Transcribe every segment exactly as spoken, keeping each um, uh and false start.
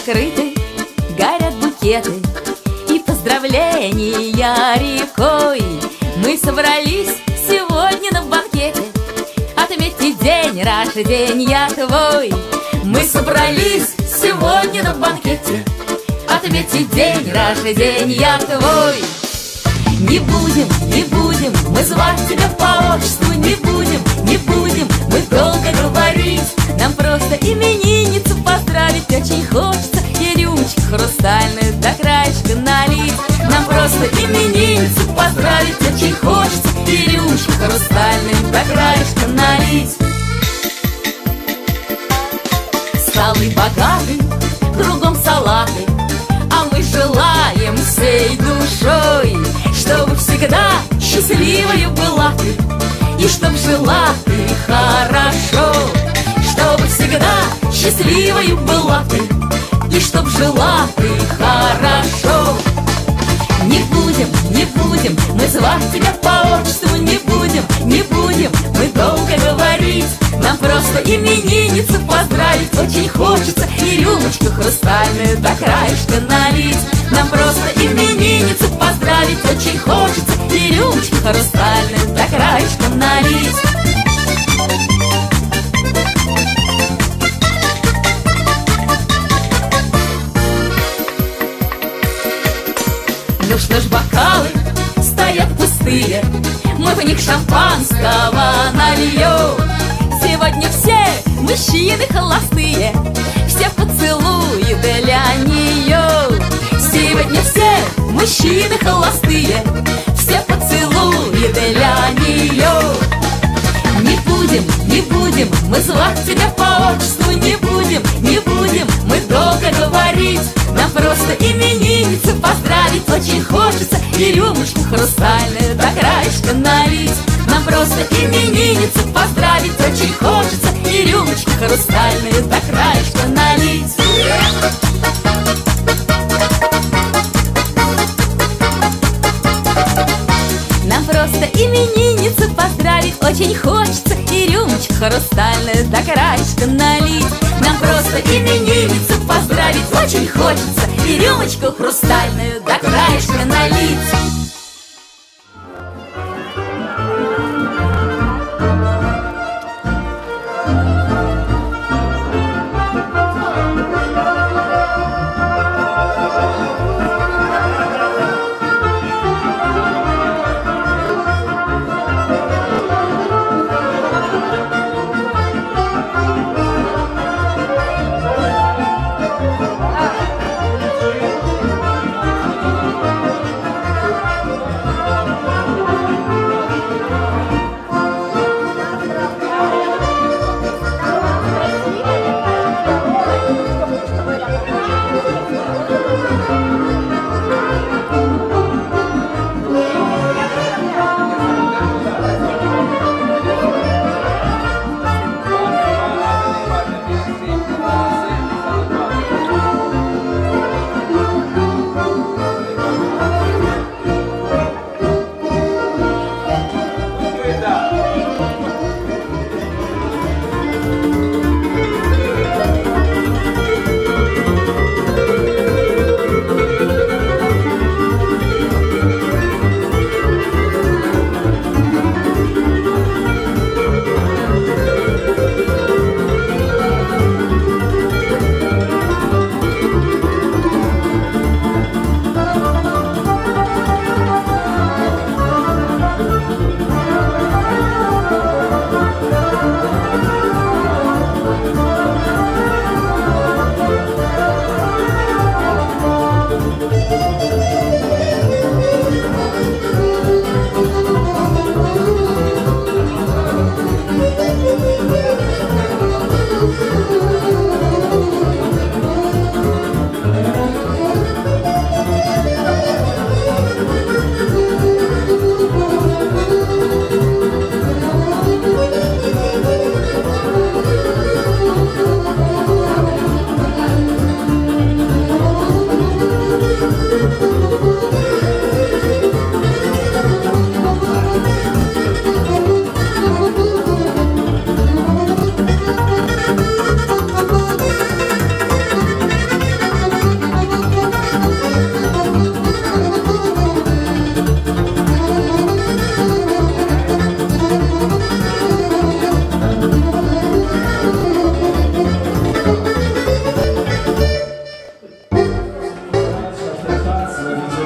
накрыты, горят букеты и поздравления рекой. Мы собрались сегодня на банкете отметить день рождения твой. Мы собрались сегодня на банкете отметить день рождения твой. Не будем, не будем мы звать тебя по отчеству, не будем, не будем мы долго говорить. Нам просто именинницу поздравить очень хочется и рюмочку хрустальную до краешка налить. Нам просто именинницу поздравить очень хочется и рюмочку хрустальную до краешка налить. Столы богаты, кругом салаты, а мы желаем всей душой, чтобы всегда счастливой была ты, и чтоб жила ты хорошо. Чтобы всегда счастливой была ты, и чтоб жила ты хорошо. Не будем, не будем мы звать тебя по отчеству, не будем, не будем мы долго говорить. Нам просто именинницу поздравить очень хочется и рюмочку хрустальную до краешка налить. Нам просто именинницу поздравить очень хочется и рюмочку хрустальную до краешка налить. Ну что ж, бокалы стоят пустые, мы в них шампанского нальем. Сегодня все мужчины холостые, все поцелуи для нее. Сегодня все мужчины холостые, все поцелуи для нее. Не будем, не будем мы звать тебя по отчеству, не будем, не будем мы долго говорить. Нам просто именинницу поздравить очень хочется и рюмочку хрустальную до краешка налить. Нам просто именинницу поздравить очень хочется и рюмочку хрустальную до краешка налить. Нам просто именинницу поздравить очень хочется и рюмочку хрустальную до краешка налить. Нам просто именинницу поздравить очень хочется и рюмочку хрустальную до краешка налить.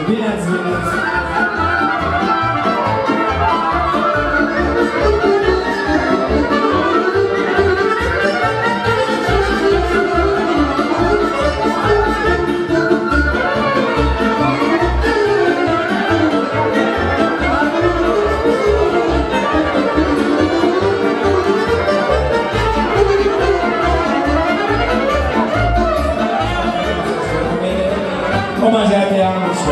Bine ați venit! Omageate anul și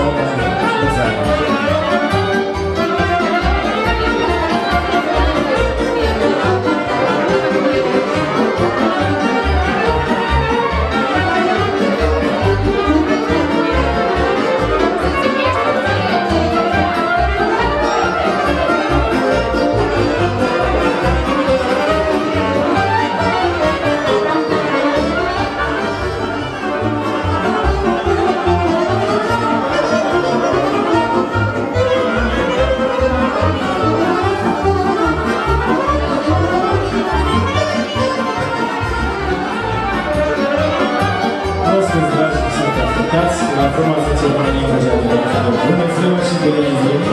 la frumoasă ceremonie omageată de Dumnezeu. Bună ziua și bine ați venit!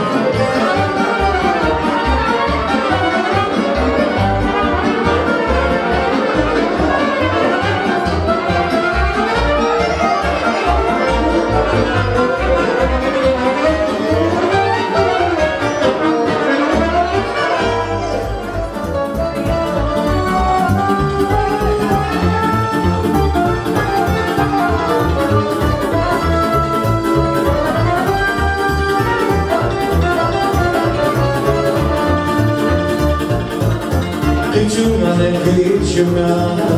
Câciuna de câciuna,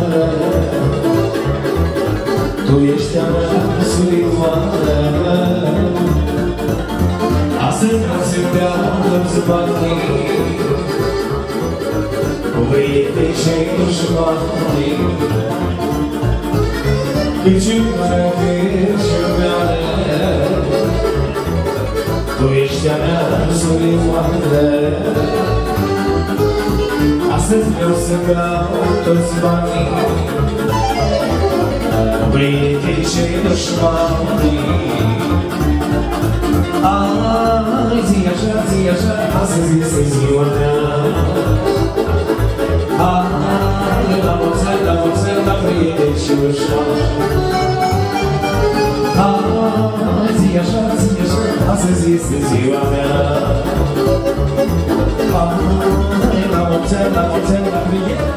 tu ești a mea surioară. Astăzi vreau să beau toți banii, cu băiete și dușmanii. Câciuna de câciuna, tu ești a mea surioară. Astăzi vreau să beau toți banii, cu prietenii și dușmanii. Ai, zi așa, zi așa, astăzi este ziua mea. Ai, la mulți ani, la mulți ani, la prieteni și dușmani. Ai, zi așa, zi așa, astăzi este ziua mea. Ai, la mulți ani, la mulți ani, la prieteni.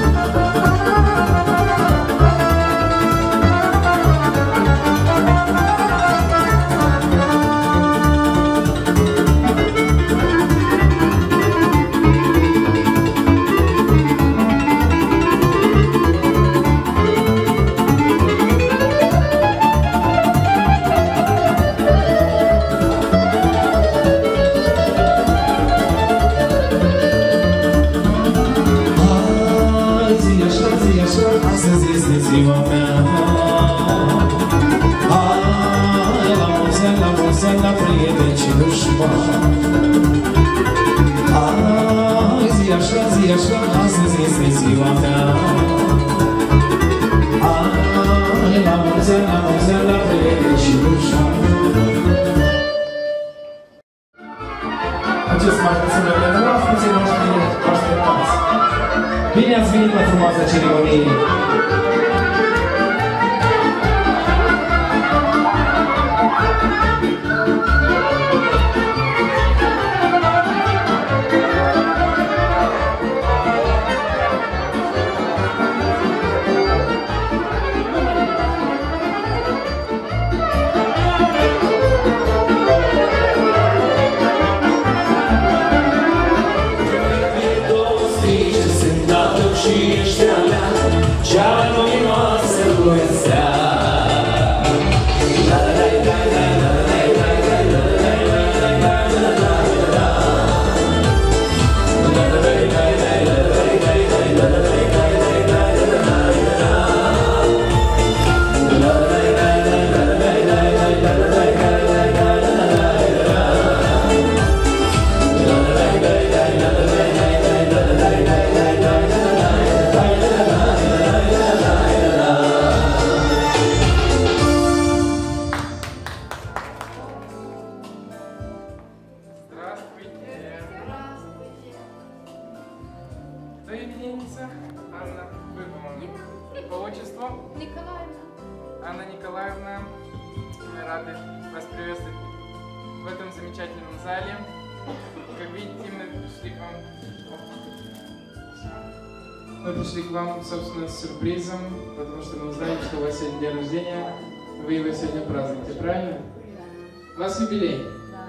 Astăzi este ziua mea. Hai, la mulți ani, la mulți ani, la prieteni și dușmani. Hai, zi așa, zi așa, astăzi este ziua mea. Hai, la mulți ani, la mulți ani, la prieteni și dușmani. Acest marcat sunt pentru asculții noștri așteptați. Bine ați venit la frumoasă ceremonie! Și ești a mea, și рады вас приветствовать в этом замечательном зале. Как видите, мы пришли к вам... Мы пришли к вам, собственно, с сюрпризом, потому что мы узнали, что у вас сегодня день рождения, вы его сегодня празднуете, правильно? У вас юбилей.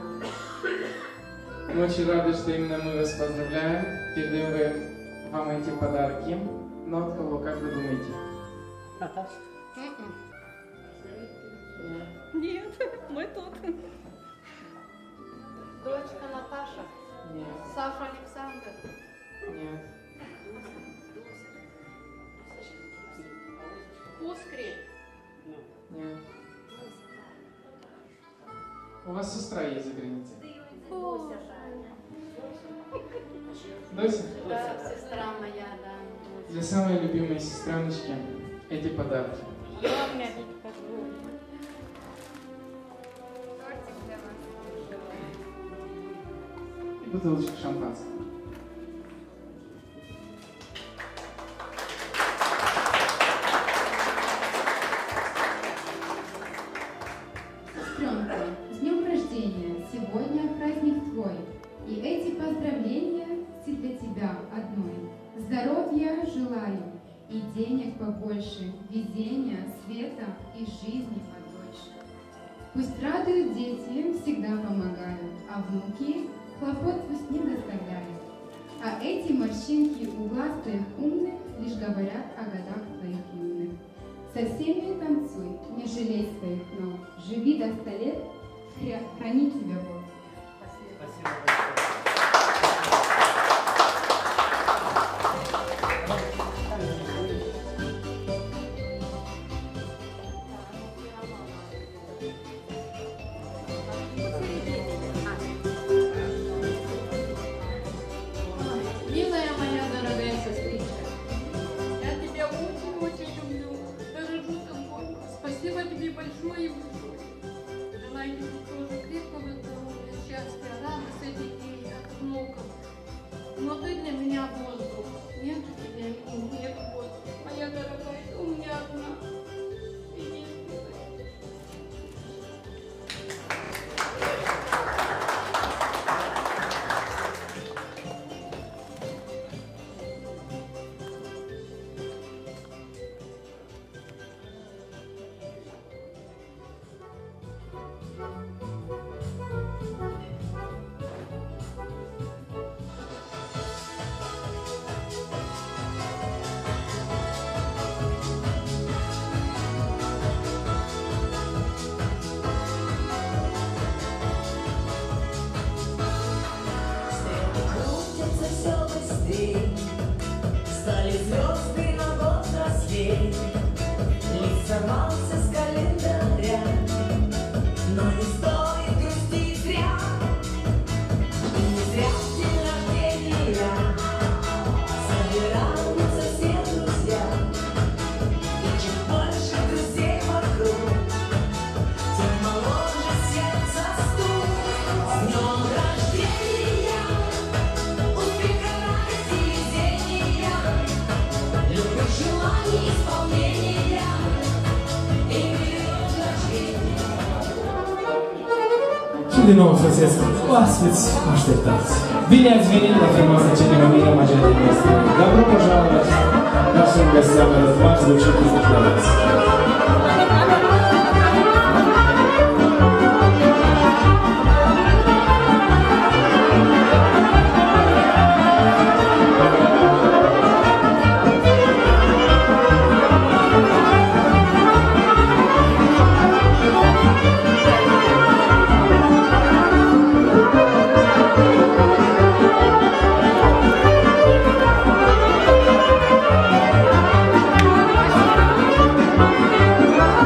Мы очень рады, что именно мы вас поздравляем. Передаем вам эти подарки. Но от кого, как вы думаете? Наташа? Нет, мы тут. Дочка Наташа? Нет. Саша Александр? Нет. Ускри? Нет. У вас сестра есть за границей? Дося? Да, сестра моя, да. Для самой любимой сестреночки эти подарки. И бутылочка шампанского. Сестренка, с днем рождения! Сегодня праздник твой. И эти поздравления все для тебя одной. Здоровья желаю и денег побольше, везения, света и жизни подольше. Пусть радуют дети, всегда помогают, а внуки хлопот пусть не доставляют. А эти морщинки у глаз твоих умных лишь говорят о годах твоих юных. Со всеми танцуй, не жалей своих ног, живи до ста лет, храни тебя Бог. Спасибо. Милая моя дорогая сестричка, Я тебя очень люблю, дорожу тобой. Спасибо тебе большое и большое. Желаю тебе тоже крепкого здоровья, счастья, радости детей, от внуков. Но ты для меня воздух. Нет у тебя, нет воздуха. Моя дорогая, ты у меня одна. Единственная. Крутятся все быстрее, стали звезды на год рослей. Лист сорвался с календаря, но не стоит грустить зря. И не зря в день рождения собираются все друзья. И чем больше друзей вокруг, тем моложе сердце стук. С днем рождения! Успеха, радости и везения, любых желаний исполнения и миллион рождения. Și din nou sosesc oaspeți așteptați. Bine ați venit la frumoasa ceremonie magioară noastră. Добро пожаловать нашим гостям на размах звучит поздравляться. Thank you.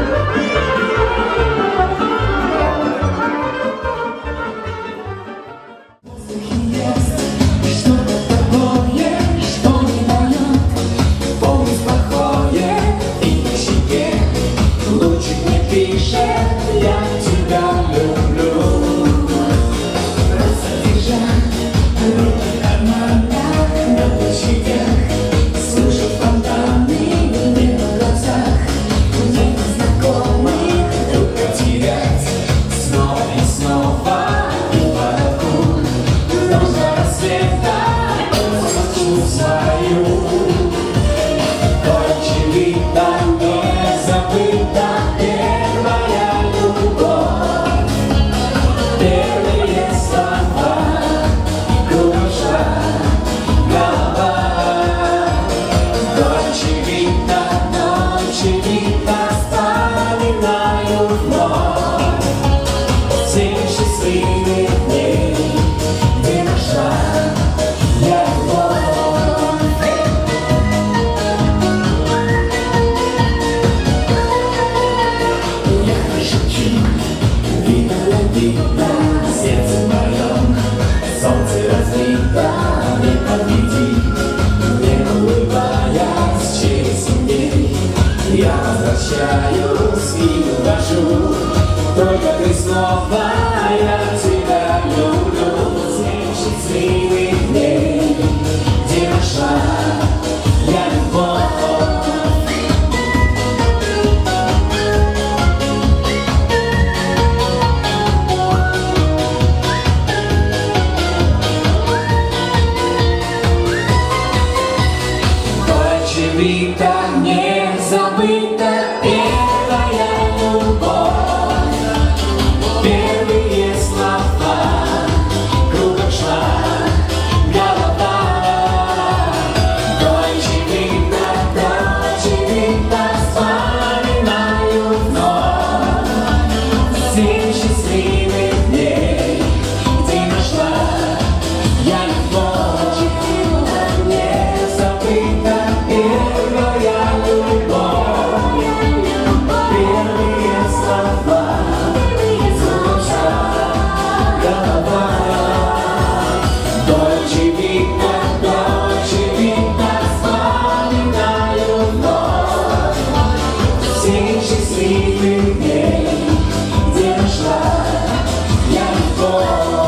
видно в сердце моем. Солнце разбито, не победи, не улыбаясь через день. Я возвращаюсь и ухожу, только ты снова, я тебя люблю. Семь счастливых дней, где нашла я любовь. Не забыта первая любовь, первые слова, кругом шла голова. Дольче вита, дольче вита, вспоминаю вновь семь счастливых дней, где нашла я любовь. Не забыта первая любовь, первые слова, звуча голова. Дольче вита, дольче вита, вспоминаю вновь семь счастливых дней, где нашла я любовь.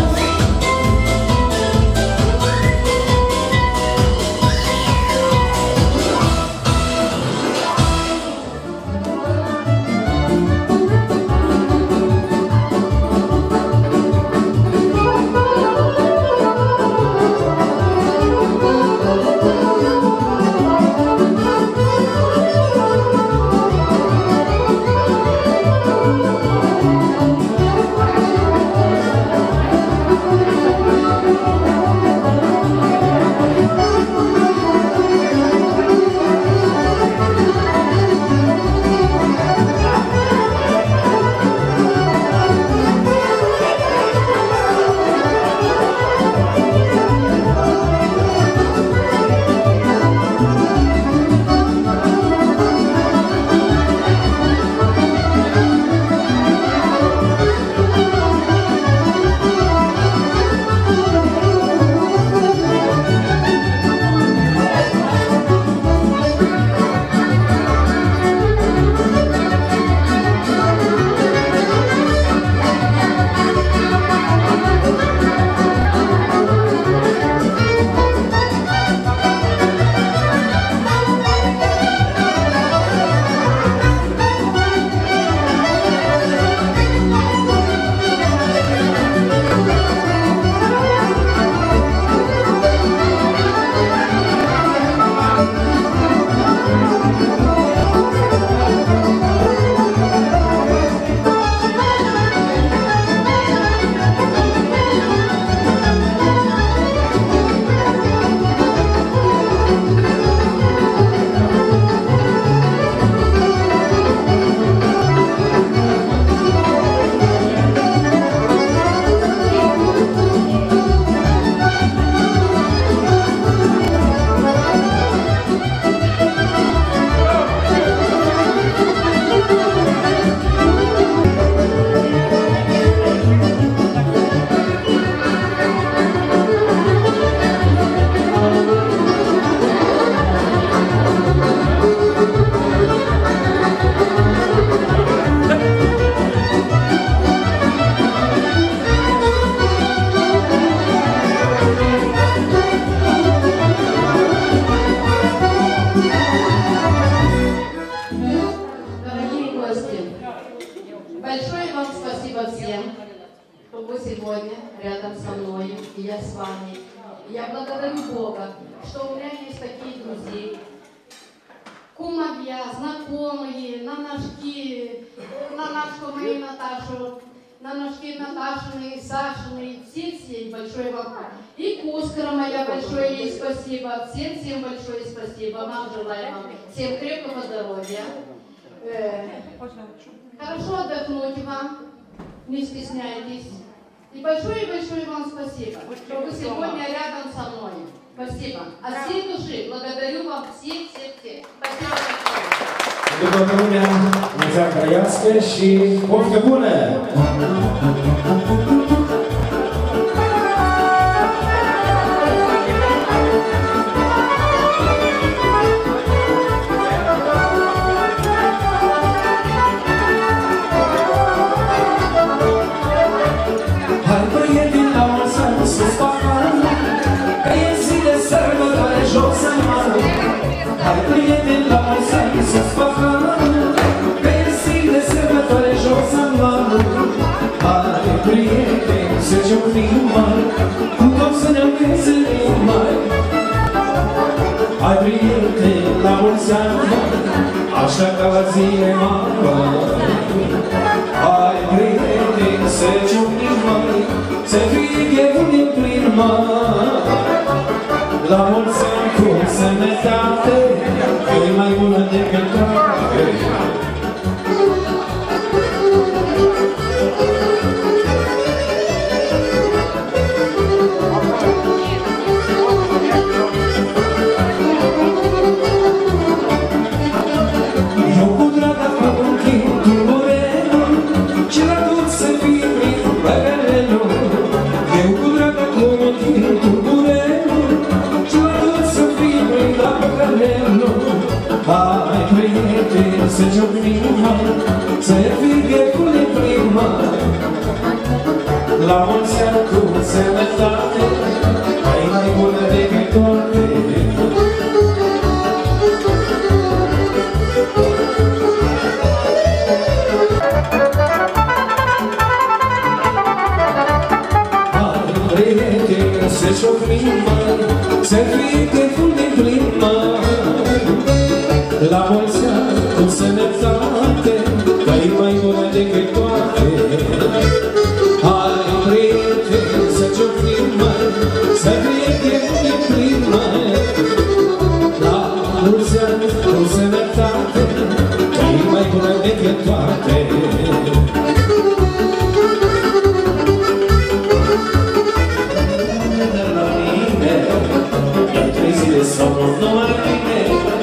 Большое вам спасибо всем, что вы сегодня рядом со мной, и я с вами. Я благодарю Бога, что у меня есть такие друзья, кумовья, знакомые, нанашки, нанашку мою Наташу, нанашки Наташины, Сашины, всем-всем большое вам. И Кускара моя, большое ей спасибо, всем-всем большое спасибо. Вам желаю вам всем крепкого здоровья. Э, хорошо отдохнуть вам, не стесняйтесь. И большое-большое вам спасибо, что вы сегодня рядом со мной. Спасибо. От всей души благодарю вам всех-всех-всех. Спасибо большое. După cum ne-am mulțumit Craiască și poftă bună! ție mare. Hai, prieteni, să ciocnim mai, să fie cheful din plin mare. La mulți ani cu sănătate, e mai bună decât toate. Hai, prieteni, să ciocnim mai, să fie cheful din plin mare. La mulți ani cu sănătate, e mai bună decât toate. Hai, prieteni, să ciocnim mai, să fie cheful din plin mare. La mulți ani cu sănătate, că e mai bună decât toate. Hai, prieteni, să ciocnim mai, să fie cheful din plin mai. La mulți ani cu sănătate, că e mai bună decât toate. La mine, e trei zile somn, nu mai bine.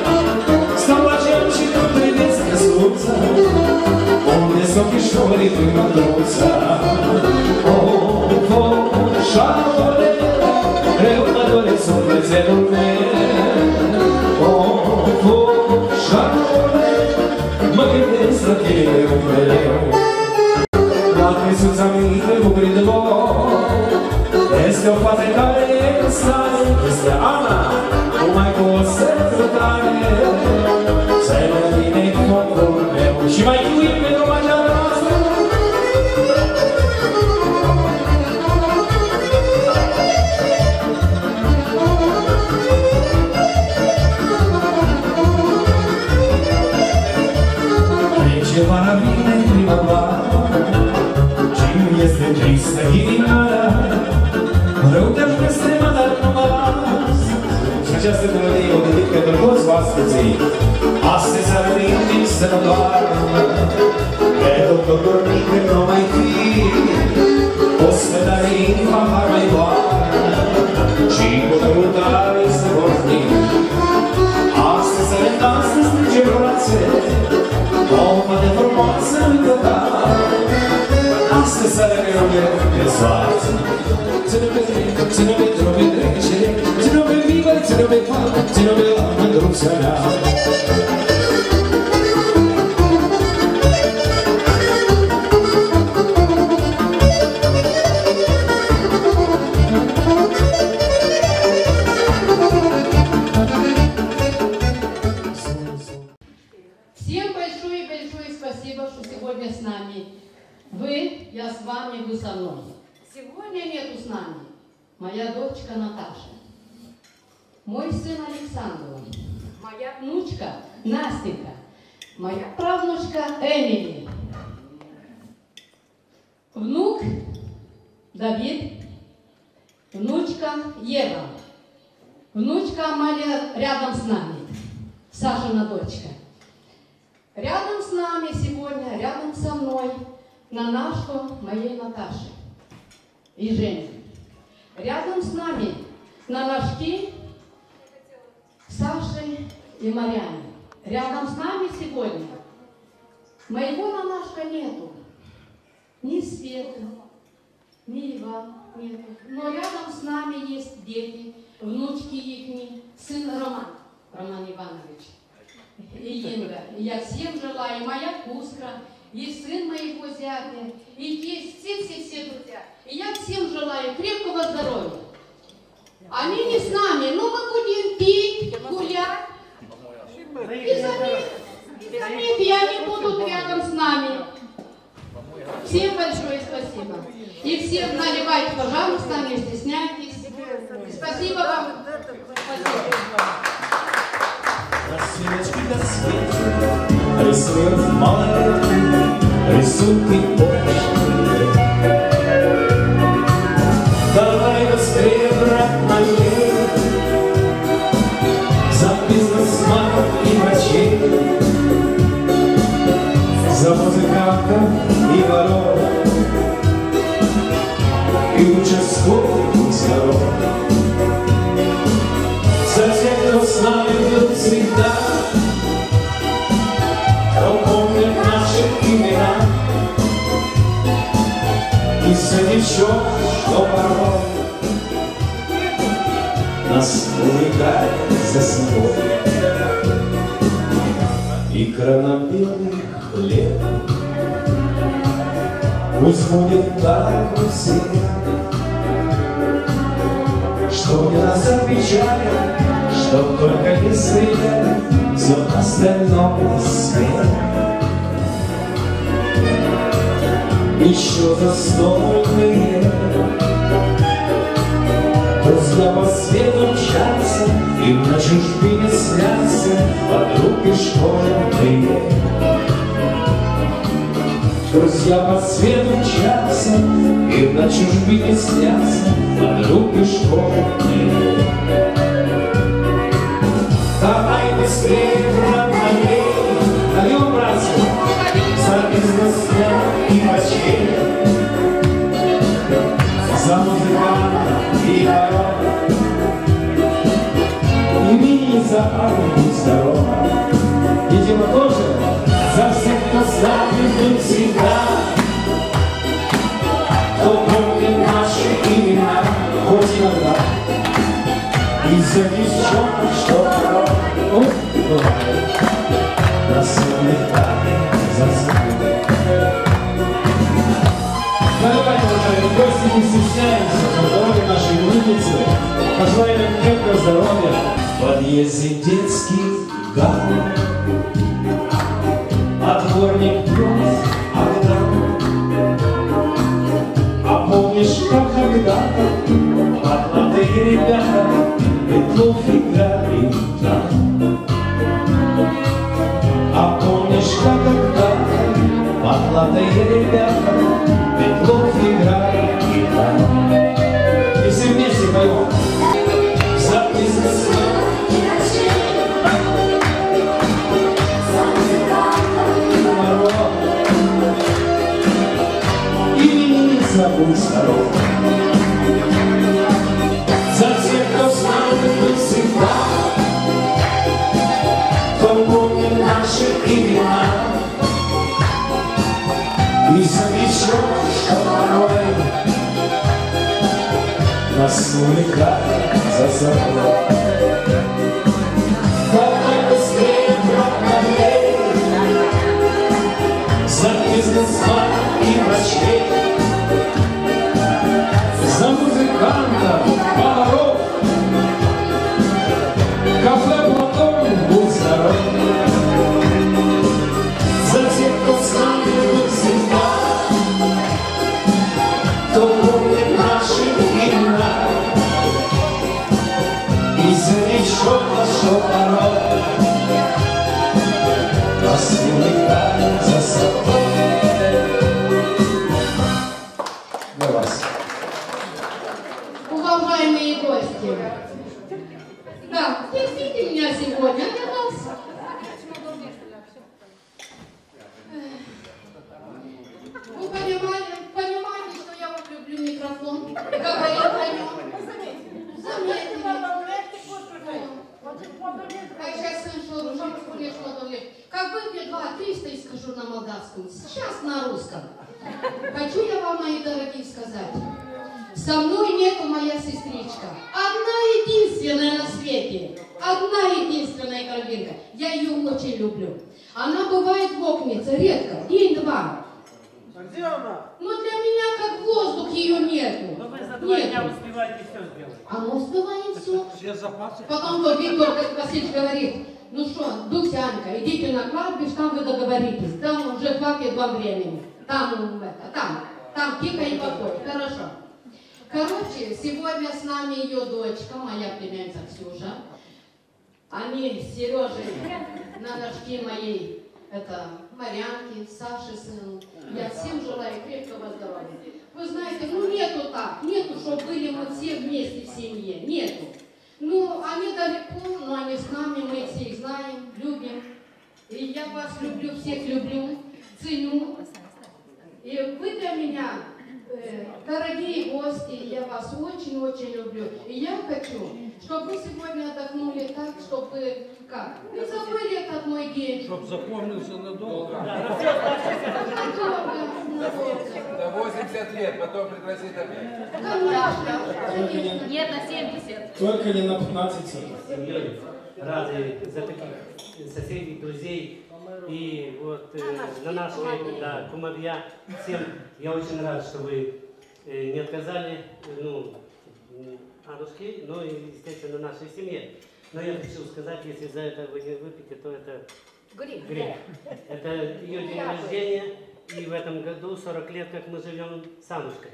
Unde s-o fișorii prin mădruța? O, foșaule, greu mă doresc sufletelul meu. O, foșaule, mă gândesc la tine mereu. La Cristuța mică cu brindălor, este o fată care e stare, este Ana, numai cu o sărbătoare. Să mă vine focul meu și mai iubim pe România noastră. Trece vara, vine primăvara și-mi este tristă inimioara. Rău te-aș blestema, dar nu mă las. Și această melodie o dedic pentru toți oaspeții. Astăzi ar veni să mă doarmă, pe doctor dormit când nu mai fi. Ospădarii în pahar mai doarmă și bătăul tare să vorbi. Astăzi să le dansă strânge brațe, o fată frumoasă încă tare. Astăzi să le mereu de soață, ține pe trec, ține pe trobe trecere, ține pe vivă, ține pe fată, ține pe la mândruța mea. Всем большое-большое спасибо, что сегодня с нами. Вы, я с вами, вы со мной. Сегодня нету с нами моя дочка Наташа, мой сын Александр, моя внучка Настенька, моя правнучка Эмили, внук Давид, внучка Ева, внучка Амалия рядом с нами, Сашина дочка. Рядом с нами сегодня, рядом со мной, Нанашко моей Наташи и Жени. Рядом с нами Нанашки Саши и Марьяны. Рядом с нами сегодня моего Нанашка нету. Ни Светы, ни Ивана нету. Но рядом с нами есть дети, внучки ихни, сын Роман, Роман Иванович. И Инга. И я всем желаю, и моя Кускра, и сын моего зятя, и есть все-все-все друзья. И я всем желаю крепкого здоровья. Они не с нами, но мы будем пить, гулять. И заметь, и заметь, и они будут рядом с нами. Всем большое спасибо. И всем наливайте, пожалуйста, не стесняйтесь. Спасибо вам. Спасибо. Свечки до свечи, рисует малолетки рисунки почты. Давай быстрее, брат, налей за бизнесменов и врачей, за музыкантов и воров, и участковых сорок, за тех, кто с нами был всегда, кто помнит наши имена, и за девчонок, что порой нас увлекает за собой. И красно-белый хлеб пусть будет так у всех, что не нас опечалит, что только не свет, все остальное свет. Еще застольные друзья по свету мчатся, им на чужбине снятся подруги школьные. Друзья по свету мчатся, им на чужбине снятся подруги школьные. Давай быстрее, брат, налей, даем, братья, за бизнесмен и врачей, за музыканта и воров, и мини за армию здоров. Видимо, тоже за всех, кто с нами был всегда, кто помнит наши имена хоть иногда, и за девчонок, что порой, ну, бывает, нас увлекает за собой. Ну, давайте, уважаемые гости, не стесняемся, на здоровье нашей умницы, пожелаем им крепкого здоровья. В подъезде детский гал, а дворник пьет огнем. А помнишь, как когда-то потлатые ребята петлов играли там? А помнишь, как когда-то потлатые ребята петлов играли там? И все вместе поем. За бизнесмен забудь здоров. За всех, кто с нами был всегда, кто помнит наши имена, и за вечером, что порой нас увлекает за собой. Давай быстрее, брат, налей за бизнесмен и врачей, за музыканта, поваров, кафе Платон, будь здоров. За тех, кто с нами был всегда, кто помнит наши имена, и за девчонок, что порой нас увлекает за собой. Для вас. Уважаемые гости, да, терпите меня сегодня, я вас. Вы понимаете, понимаете, что я вот люблю микрофон, говорить о нем. Заметили. А сейчас слышу, уже что-то. Как выпью два триста и скажу на молдавском, сейчас на русском. Хочу я вам, мои дорогие, сказать. Со мной нету моя сестричка. Одна единственная на свете. Одна единственная кровинка. Я ее очень люблю. Она бывает в Окнице редко, день-два. Где она? Но для меня как воздух ее нету. Но вы за два Нету. дня успеваете все сделать. А мы успеваем все. Все запасы. Потом вот Виктор Васильевич говорит, ну что, Дусянка, идите на кладбище, там вы договоритесь. Там уже хватит вам времени. Там, это, там, там тихо и покой. Хорошо. Короче, сегодня с нами ее дочка, моя племянница Ксюша. Они с Сережей на ножки моей это Марьянке, Саше сыну. Я всем желаю крепкого здоровья. Вы знаете, ну нету так, нету, чтобы были мы все вместе в семье, нету. Ну, они далеко, но они с нами, мы все их знаем, любим. И я вас люблю, всех люблю, ценю. И вы для меня, э, дорогие гости, я вас очень-очень люблю. И я хочу, чтобы вы сегодня отдохнули так, чтобы как? Не забыли этот мой день. Чтоб запомнился надолго. Надолго, надолго. До восьмидесяти лет, потом пригласить опять. Конечно. Нет, на семьдесят. Только не на пятнадцать. Семьей рады за таких соседей, друзей. И вот э, на нашей да, кумовья всем я очень рад, что вы э, не отказали ну, Аннушке, но и, естественно, нашей семье. Но я хочу сказать, если за это вы не выпьете, то это Грех. грех. Это ее день рождения, и в этом году сорок лет, как мы живем с Аннушкой.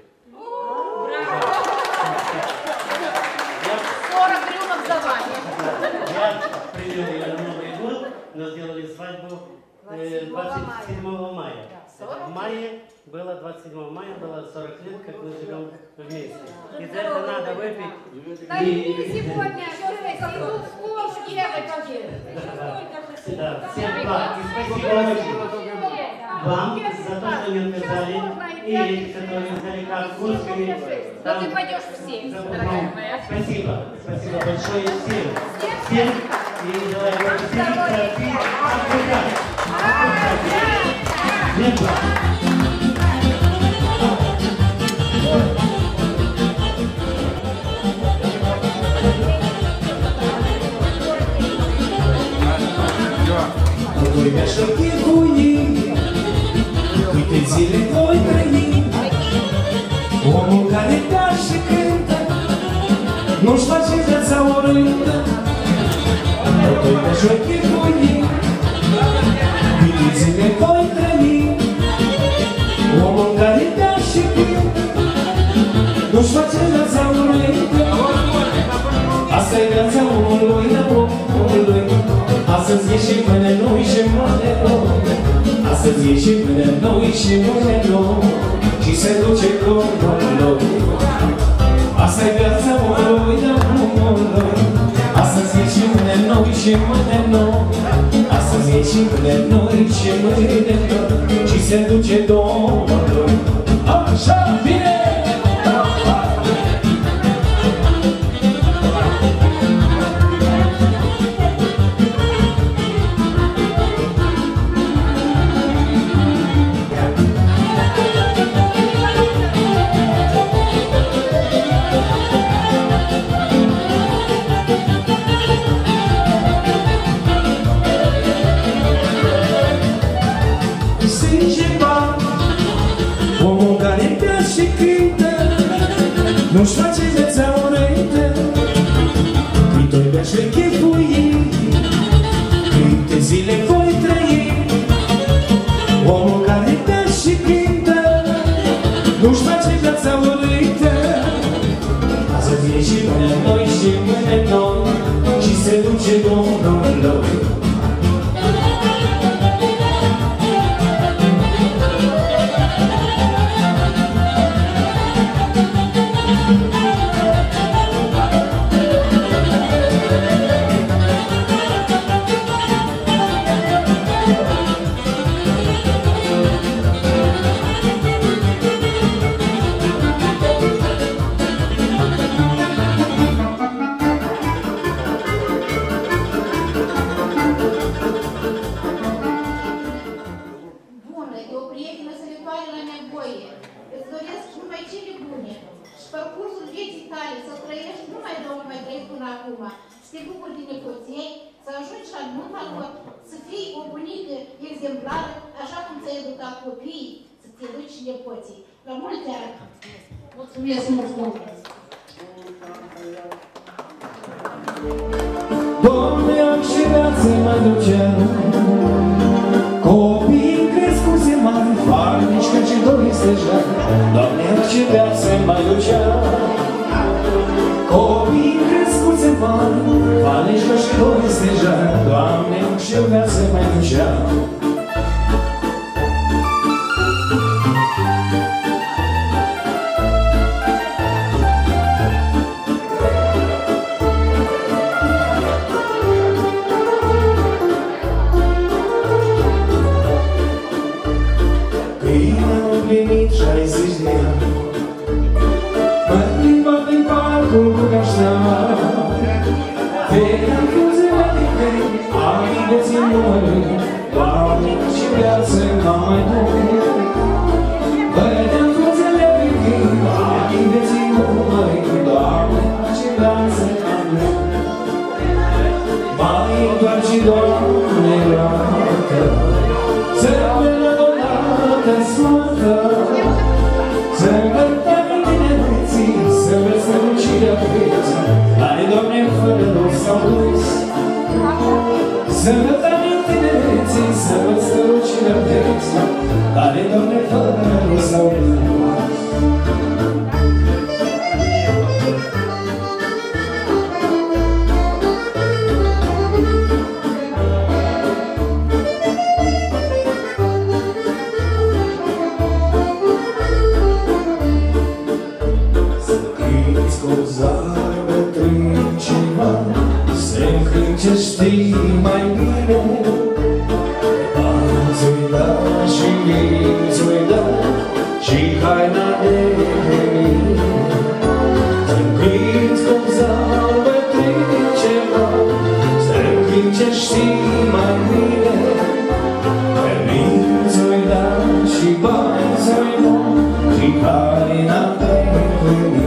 сорок рюмок за вами. Я привел ее на Новый год, но сделали свадьбу э, двадцать седьмого мая. В мае было двадцать седьмого мая, было сорок лет, как мы живем вместе. И за это надо выпить. Да и сегодня идут в школу, девочки. Да, всем вам. И спасибо очень вам за то, что не отказали. И которые издалека вкусными. Но ты пойдешь всем, дорогая моя. Спасибо. Спасибо большое всем. Всем. И желаю вам всем Voi mi-așa chefui, uite zile voi trăi. Omul care dă și cântă, nu-și face viața orântă. Voi mi-așa chefui, uite zile voi trăi. Omul care dă și cântă, nu-și face viața orântă. Asta-i viața omului, omului. Astăzi e și mâine noi și mâine noi. Astăzi e și mâine noi și mâine noi. Și se duce drumul. Asta-i viața omului, omului. Astăzi e și mâine noi și mâine noi. Astăzi e și mâine noi și mâine noi. Și se duce drumul. Așa, bine! Nu-și face viața urâtă, cât-o-i bea și chefui, câte zile voi trăi. Omul care dă și cântă, nu-și face viața urâtă. Astăzi e și mâine noi și mâine noi, și se duce Domnul lui. Mulțumesc mult! Doamne, am și viață mă ducea, copiii crescuse mari, farnici că ce doriți deja. Doamne, am și viață mă ducea, copiii crescuse mari, farnici că ce doriți deja. Doamne, am și viață mă ducea. poezia. Mă plimba prin parcul cu caștean, vedeam frunzele din vei, aminteți în numărul, Doamne, și viață n-am mai dor. Vedeam frunzele din vei, aminteți în numărul, Doamne, și viață n-am mai dor. Mai doar și Doamne, roată, să-mi odată smoată, să-mi vădă tinereții, să vezi strălucirea vieții, ai, Doamne, fără dos sau dus. Să-mi vădă tinereții, să vezi strălucirea vieții, ai, Doamne, fără dos sau dus. Ce știi mai bine, azi uita și îți uita și haina de venit. Să-mi cum zalbă ceva, să-mi ce știi mai bine, îți uita și bani să uita și haina de venit.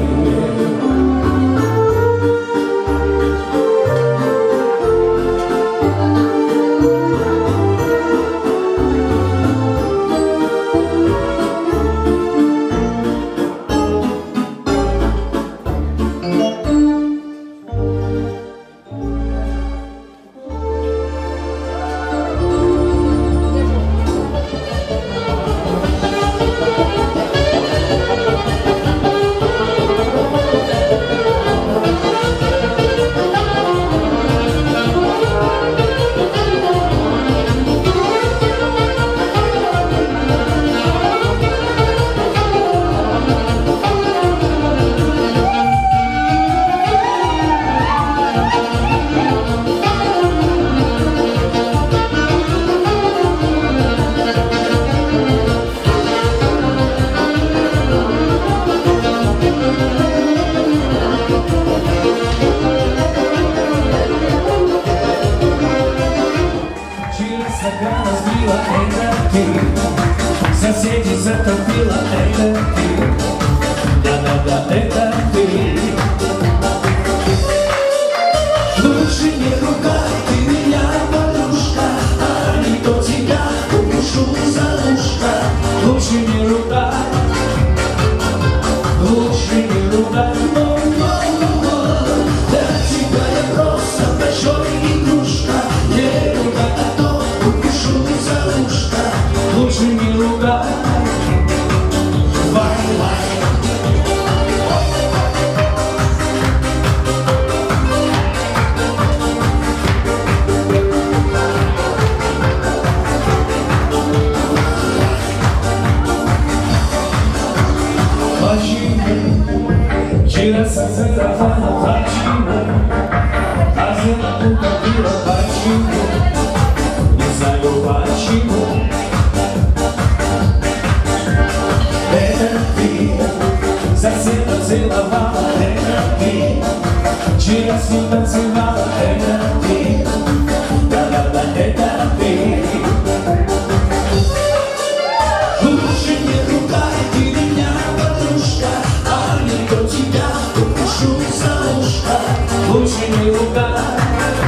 Соседи затопило, это ты. Да-да-да, это ты. Лучше не ругай ты меня, подружка, а не то тебя укушу за ушко. Лучше не ругай, лучше не ругай, но-но-но. Для тебя я просто большой игрушка. Не ругай, а то укушу за ушко. Лучше не ругай. Tira-se essa travada, batinho. Fazendo a puta vira, batinho. Ensaio, batinho. Sacena, se lavava, era aqui. Tira a cinta, se lava, era aqui. Da-da-da, era aqui. Лучше не ругай ты меня, подружка, а не то тебя укушу за ушко. Лучше не ругай,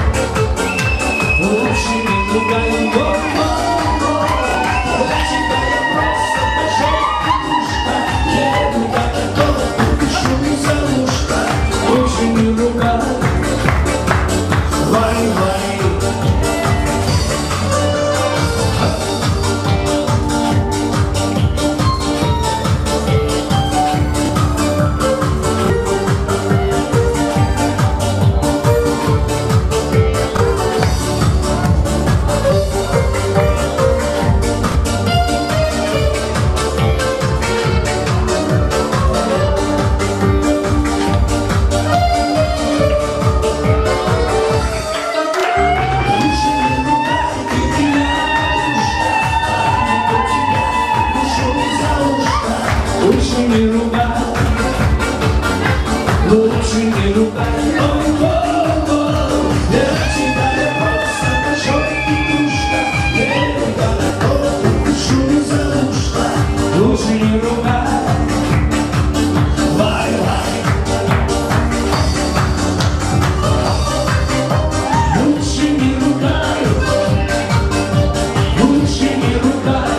лучше не ругай, но-но-но. Для тебя я просто большой игрушка. Не ругай, а то укушу за ушко. Лучше не ругай, вай-вай. не ругай, лучше не ругай. Для тебя я просто кошок игрушка, не ругай, душу за ушко, лучше не ругай. Вай, вай. Лучше не ругай, лучше не ругай.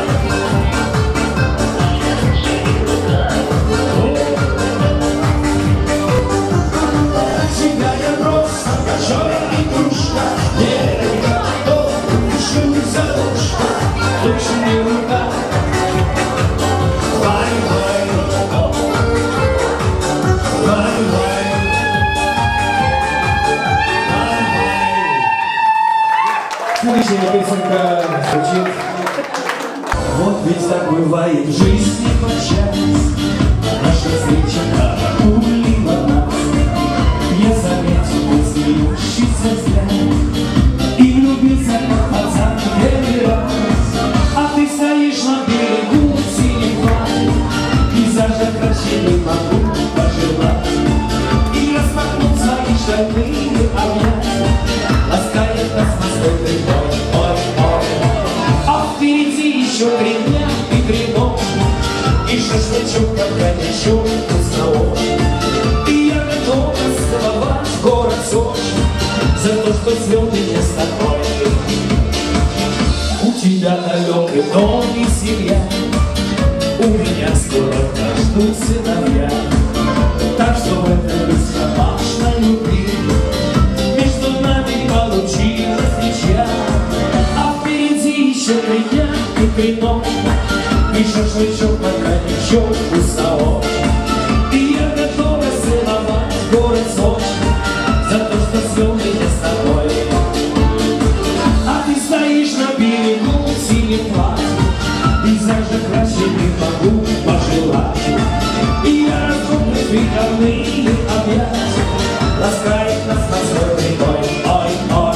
Тебя я просто кошок игрушка, не ругай, душу за ушко, лучше не ругай. Вай, вай, вай, вай. Следующая песенка звучит. Вот ведь так бывает в жизни подчас. Наша встреча улила нас. Я заметил смеющийся взгляд и влюбился как пацан первый раз. А ты стоишь на берегу синей воды, пейзажа краше не могу пожелать. И распахнул свои шальные объятия, ласкает нас настолько ой, ой, ой. А впереди еще три дня и три ночи, и шашлычок, как коньячок, вкусного. И я готов расцеловать город Сочи за то, что свел меня с тобой. У тебя далекий дом и семья, у меня скоро ждут сыновья. Так что в этой бесконечной любви между нами получилась ничья. А впереди еще три дня и три ночи, и шашлычок на коньячок вкусного. И я готова целовать город Сочи за то, что свел меня с тобой. А ты стоишь на берегу в синем платье, пейзажа краше не могу пожелать. И я разумный прикольные объятия, ласкает нас на свой прибой. Ой, ой.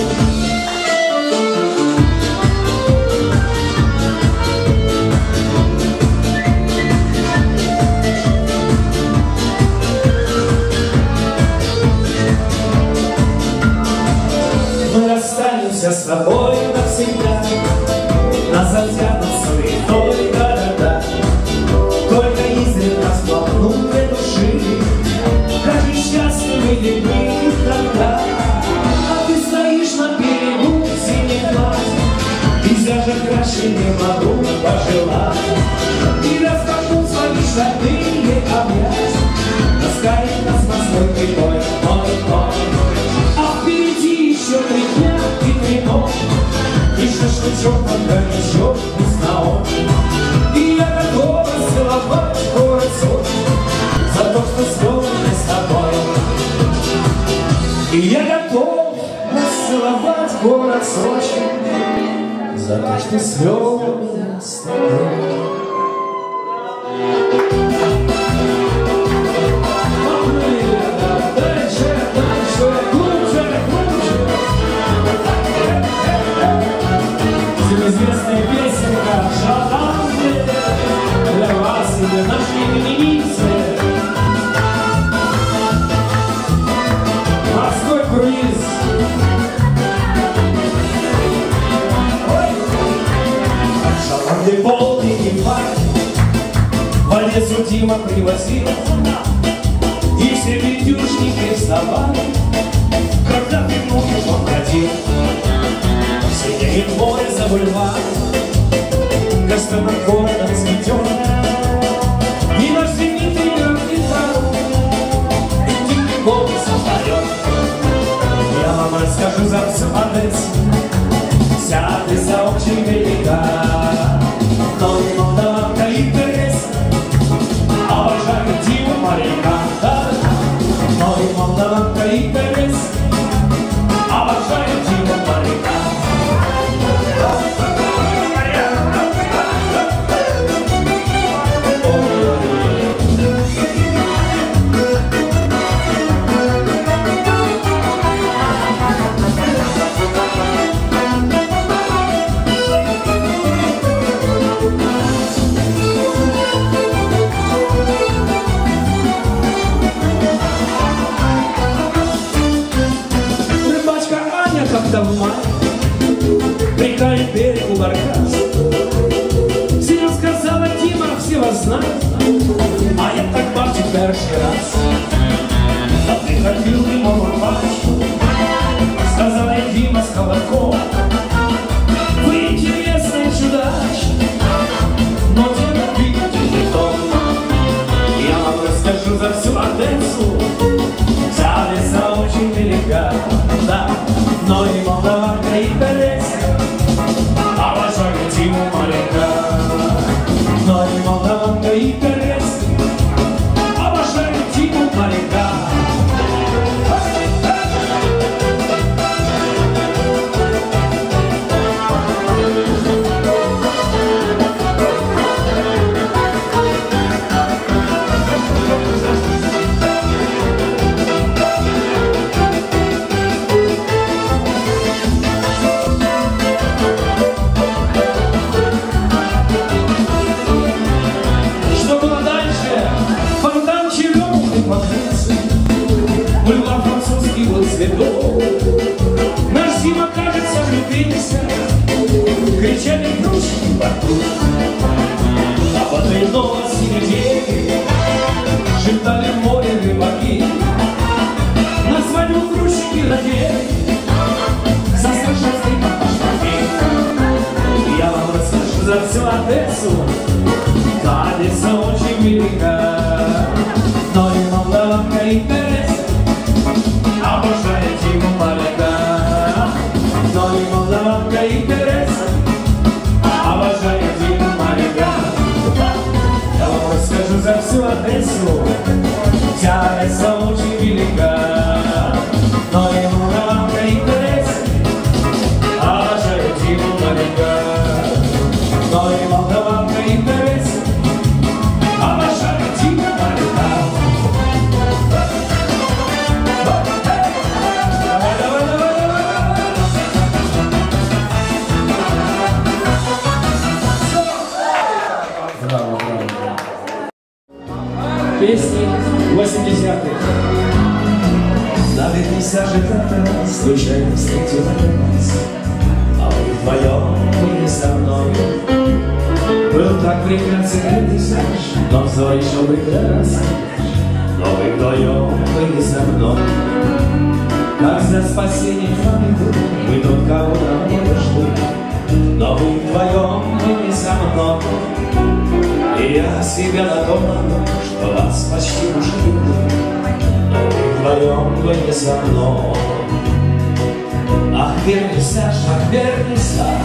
Мы расстанемся с тобой навсегда, нас затянут суетой города. Только изредка всплакнут две души, как несчастливы ли мы тогда. А ты стоишь на берегу в синем платье, пейзажа краше не могу пожелать. И распахнул свои шальные объятия, ласкает нас морской прибой. Ой, ой. А впереди еще три дня и три ночи, и шашлычок под коньячок вкусного. И я готова целовать город Сочи за то, что свел меня с тобой. И я готов целовать город Сочи за то, что свел меня с тобой. Известная песенка «Шаланды» для вас и для нашей именинницы. Морской круиз. Шаланды полный инфаркт в воде судимо привозил, и все видюшники вставали, когда ты ночью он бродил. Синеет море за бульвар, гостем над городом цветет, и наш знаменитый графитар интимный голос поет. Я вам расскажу за всю Одессу, вся Одесса очень велика, но не молдаванка и Тереза обожают Диму моряка. Но и молдаванка и Тереза обожают Диму моряка. а я так бачу перший раз. А ты ходил мимо пачку, сказал я Дима с Холодком, вы интересные чудачки, но дело видите не то. Я вам расскажу за всю Одессу, вся Одесса очень велика, да, но и Молдаванка, и Березка, обожаю Диму Маленька. Но и Молдаванка, и Березка, обожаю Диму Маленька. Бульвар французский был цветов, наш Дима, кажется, влюбился, кричали грушки вокруг. А под иного синевеки шептали в море рыбаки, на свадьбу грушки надели, заслышался и пошли. Я вам расскажу за всю Одессу, Одесса очень велика, но и Молдаванка, и Березка, обожаю Диму Маленька. Но и Молдаванка, и Березка, обожаю Диму Маленька. Я вам расскажу за всю Одессу, вся Одесса очень велика, но и Молдаванка, и Березка, обожаю Диму Маленька. Но и Молдаванка, и Березка, обожаю Диму Маленька. Браво, браво, браво. Песни восьмидесятых. Наверняка же как-то случайно встретил нас, а вы вдвоем были со мной. Был так прекрасен пейзаж, но взор еще прекрасен, но вы вдвоем были со мной. Как за спасение памяти мы тот, кого давно ждали, но вы вдвоем были со мной. И я себя надумал, что вас почти уже люблю, но вы вдвоем были со мной. Ах, вернисаж, ах, вернисаж,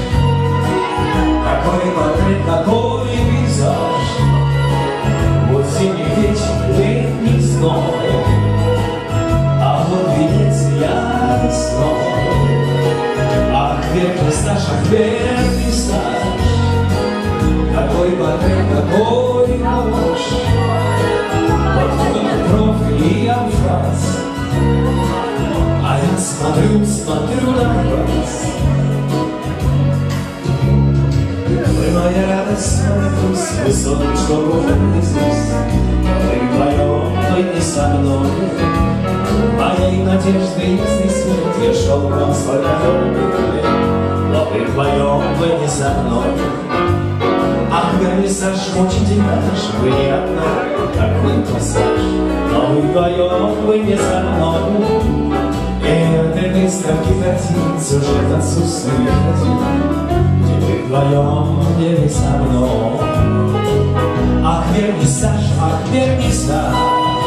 какой портрет, какой пейзаж, вот зимний вечер, летний зной, а вот Венеция весной. Ах, вернисаж, ах, вернисаж, какой портрет, какой пейзаж, вот твой профиль и анфас, а я смотрю, смотрю на вас. Вы моя радость, моя грусть, вы солнышко горный здесь, вы вдвоем, вы не со мной. Моей надежды ясный свет, я шел к вам свой наемный билет, но вы вдвоем, вы не со мной. Ах, вернисаж, мучитель наш, вы не одна, какой пассаж, но вы вдвоем, вы не со мной. И от этой ставки картин сюжет отсутствует один, где вы вдвоем были со мной. Ах, вернисаж, ах, вернисаж,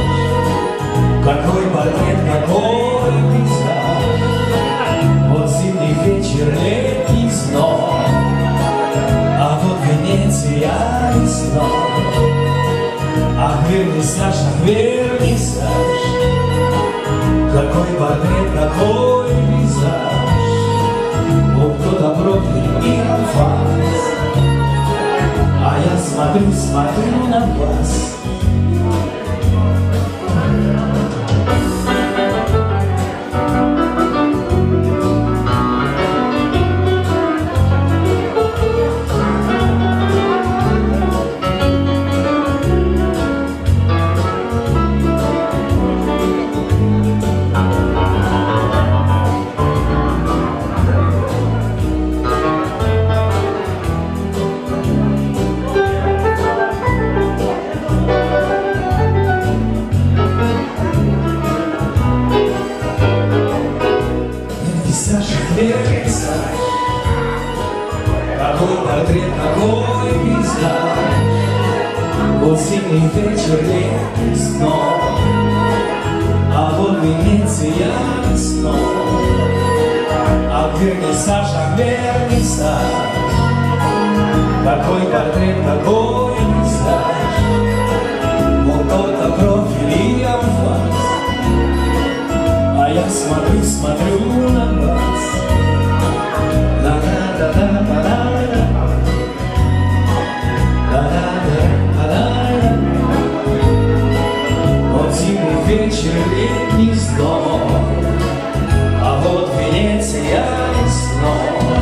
какой портрет, какой пейзаж, вот зимний вечер, летний зной, а вот Венеция весной. Ах, вернисаж, ах, вернисаж, какой портрет, какой пейзаж, вот кто-то профиль и анфас, а я смотрю, смотрю на вас. Зимний вечер летний снова, а вот Венеция снова, а в вернисажах вернисаж. Какой портрет, какой пейзаж, вот только профиль и амфас. А я смотрю, смотрю на вас. Да-да-да-да-да-да-да. Да-да-да-да-да-да. Вот зимний вечер летний снова, а вот Венеция снова.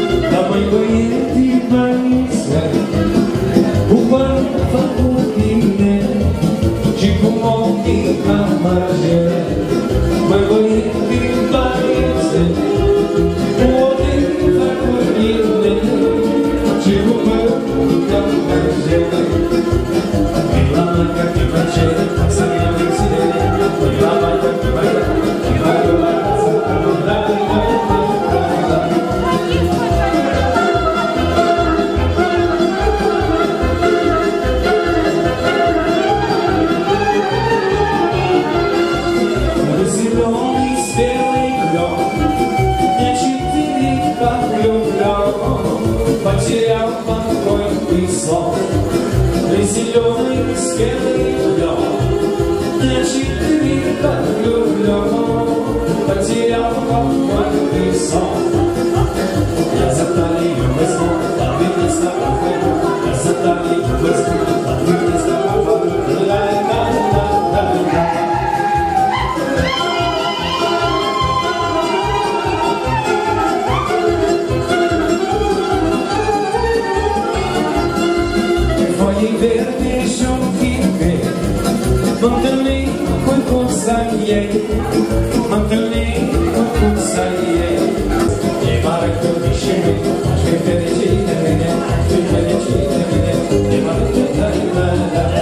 Bukwan, bukwan, мой сон, ты зеленый, спелый лед, значит, ты так влюблен, потерял какой ты сон. Я за талию возьму, а ты не ставай, я за талию возьму, а ты не ставай, ла-ла-ла-ла-ла. Voi verde și un fipe, mă întâlni cu cuța ei, mă întâlni cu cuța ei. E mare cu mișime, aș fi fericit de mine, aș fi fericit de mine. E mare cu la-la-la-la,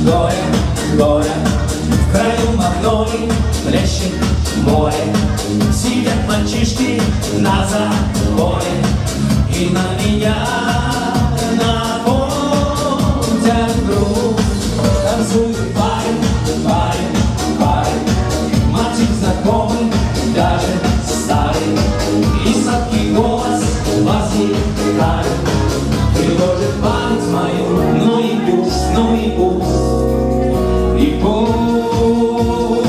горе, горе. В краю Магнолий плещет море. Сидят мальчишки на заборе и на меня наводят грусть. Танцует парень, парень, парень, мальчик знакомый, даже старый, и сладкий голос возникает, тревожит память мою. Ну и пусть, ну и пусть, и пусть.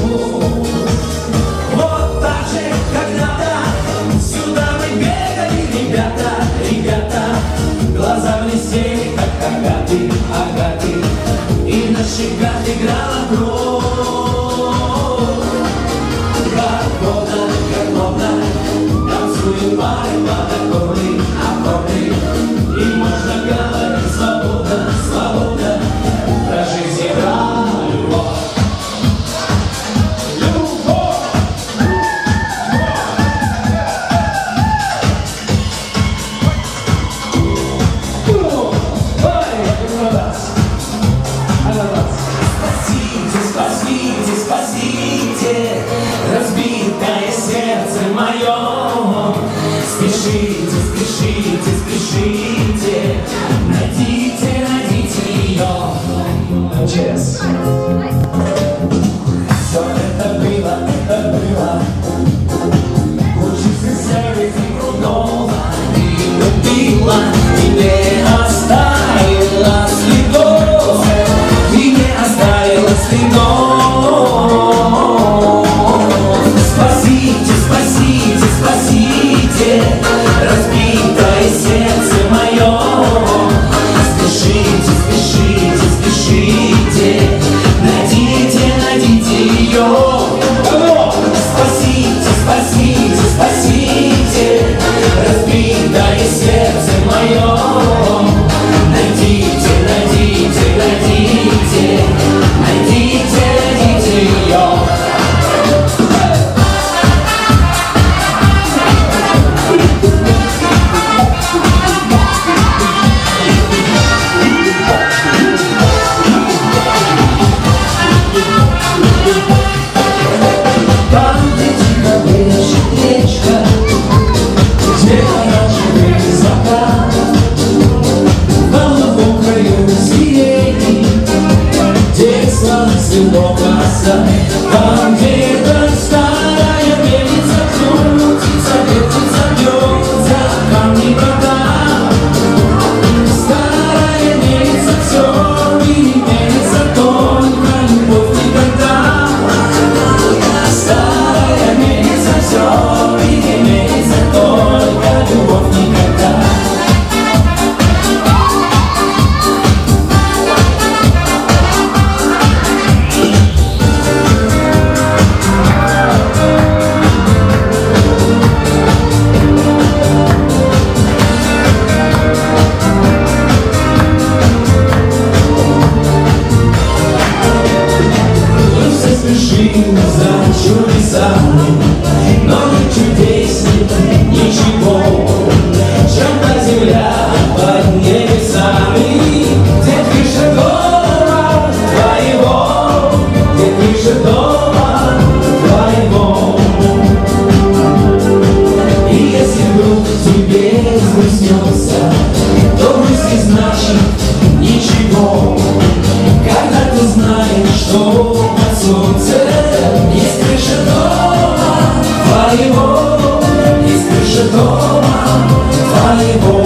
Вот так же, как надо, сюда мы бегали, ребята, ребята. Глаза блестели, как агаты, агаты, и на щеках играла кровь. Как годно, как годно, танцует парень под аккорды, аккорды. И можно говорить свободно, свободно про жизнь и про любовь. Спасите, спасите, спасите разбитое сердце мое. Спешите, спешите, спешите, найдите, найдите ее. Через все это было, это было учится сердце кругом, и убила, и не оставила следов, и не оставила следов. Спасите, спасите, спасите разбитое сердце мое. Спешите, спешите, спешите, найдите, найдите ее. Спасите, спасите, спасите разбитое сердце мое. Найдите, найдите, найдите, найдите, найдите ее. Там, где тихо плещет речка, где оранжевый закат, в голубом краю сирени, где слава село коса, там где-то старая мельница крутится, вертится, бьется камни вода. Старая мельница все переменится, только любовь никогда. Старая мельница все переменится, только любовь никогда. Мы все спешим за чудесами, но не чудеснее ничего, чем та земля под небесами, где крыша дома твоего, где крыша дома твоего. И если вдруг тебе грустнется, то грусти значит ничего, когда ты знаешь, что под солнцем есть крыша дома твоего, есть крыша дома твоего.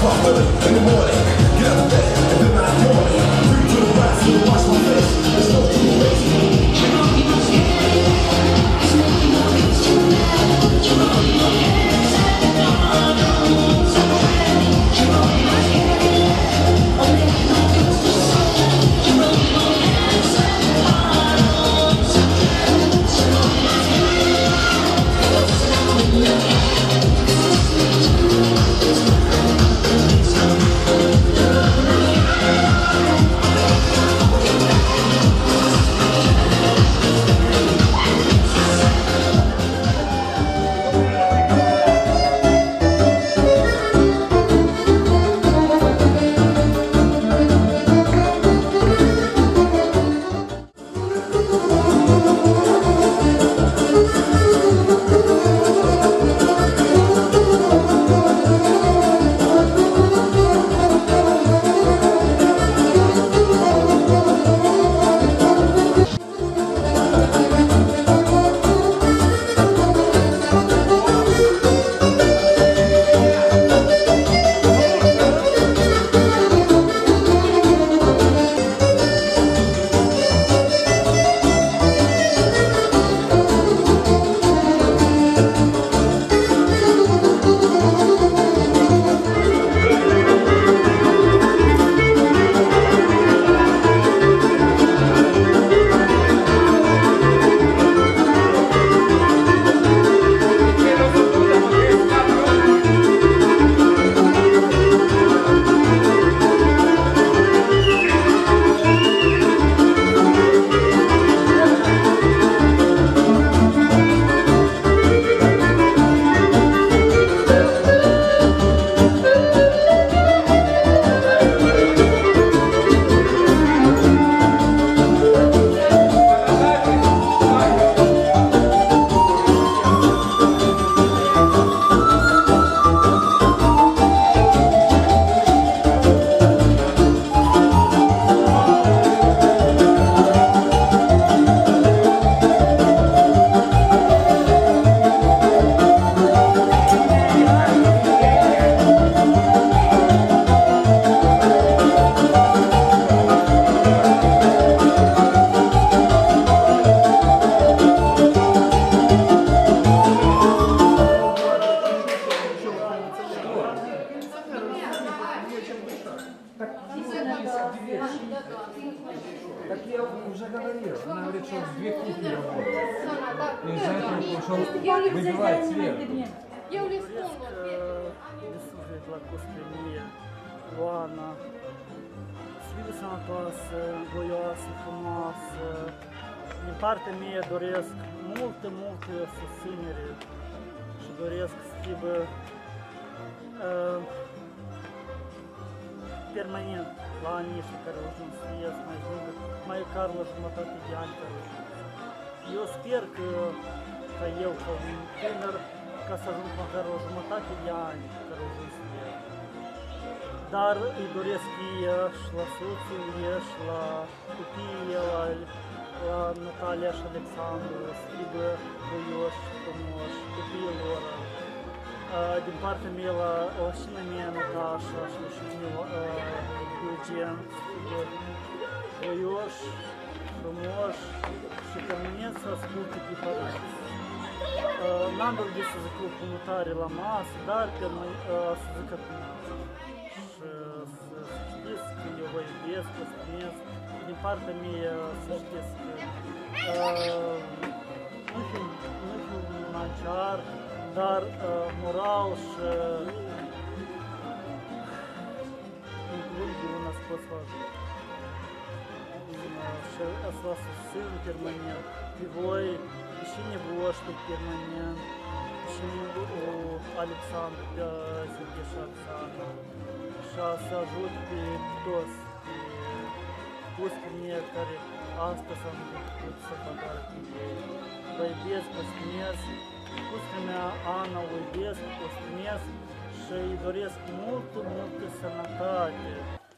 Так я уже говорил, она говорит, что в две кухни работает. И из-за этого пошел выбивать сверху. Eu le spun, de suflet la cospenire, Oana, să fie sănătoasă, voioasă, frumoasă. Din partea mea doresc multă, multă susținere și doresc să fie uh, permanent la anii care au ajuns să ies, mai ajungă, mai car la jumătate de ani care au ajuns. Eu sper că, ca eu, ca un tânăr, ca să ajung măcar o jumătate de ani care au ajuns să ies. Dar îi doresc ei și la soțul ei și la copiii ei, la, la Natalia și Alexandru, să fie voioși, frumoși, copiii lor. Din partea mea la, la și la mea Natasha și la și mea Eugen, voioși, frumoși și permanent să asculte pe părinți. N-am dorit să zic lucruri tare la masă, dar să zic acum. Și să știți că eu vă iubesc, vă spunesc, din partea mea să știți că nu fiu financiar, dar moral și în cuvânt de una scos vă ajut. Și să vă susțin permanent pe voi, și nevoștri permanent, și у Alexandru, pe Serghei și Oksana, și să ajut pe toți, pe pușcării care astăzi am putut să păgară pe ei. Vă iubesc, vă spunesc, pușca mea Ana o iubesc, o spunesc și îi doresc multă, multă sănătate.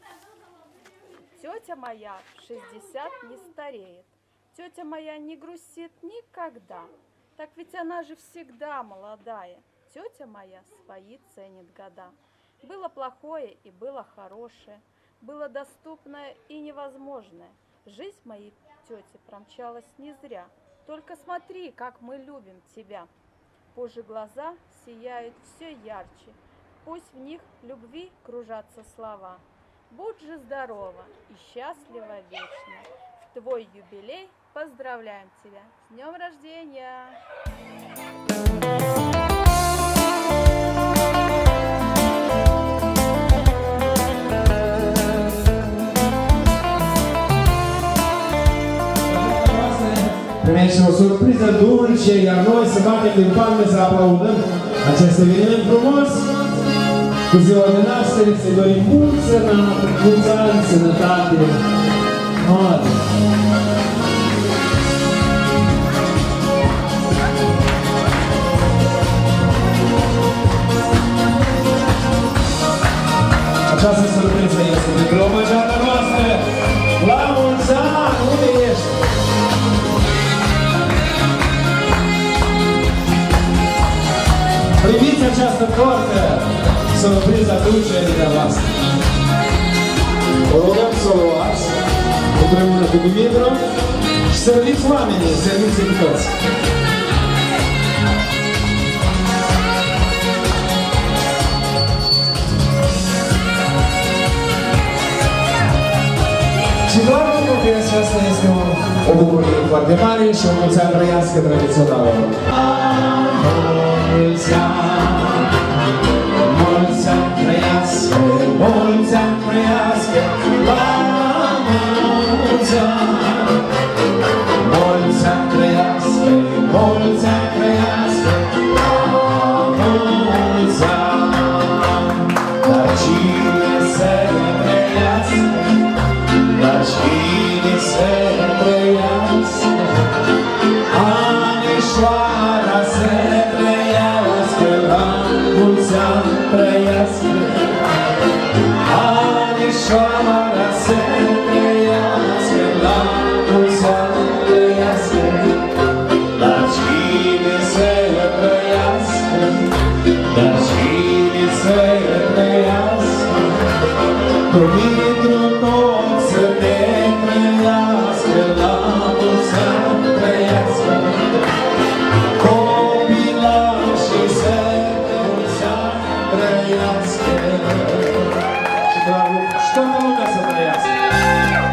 Тетя моя в шестьдесят не стареет. Тетя моя не грустит никогда. Так ведь она же всегда молодая. Тетя моя свои ценит года. Было плохое и было хорошее, было доступное и невозможное. Жизнь моей тети промчалась не зря. Только смотри, как мы любим тебя. Позже глаза сияют все ярче, пусть в них любви кружатся слова. Будь же здорова и счастлива вечно. В твой юбилей поздравляем тебя с днем рождения! Primește o surpriză dulce, iar noi să batem din palme să aplaudăm acest eveniment frumos. Cu ziua de naștere să-i dorim mult sănătate, mulți ani, sănătate, mare. Această surpriză este pentru omăgeata noastră. La mulți ani, unde ești? Primiți această tortă, surpriza dulce de voastră. O rugăm să o luați împreună cu Dumitru și serviți oamenii, serviți-i toți. Și doar pentru că aceasta este o, o bucurie foarte mare și o mulți ani trăiască tradițională. Mulți ani, mulți ani trăiască, mulți ani trăiască, la mulți ani. Mulți ani trăiască, mulți ani trăiască, la mulți ani. Dar cine să trăiască, dar cine să trăiască, anișoara să trăiască, la mulți ani trăiască. Anișoara să trăiască, la mulți ani trăiască. Dar cine să trăiască, dar cine să trăiască, Dumitru tot să te trăiască, la mulți ani trăiască. Copilașii să mulți ani trăiască. Și toată lumea să trăiască.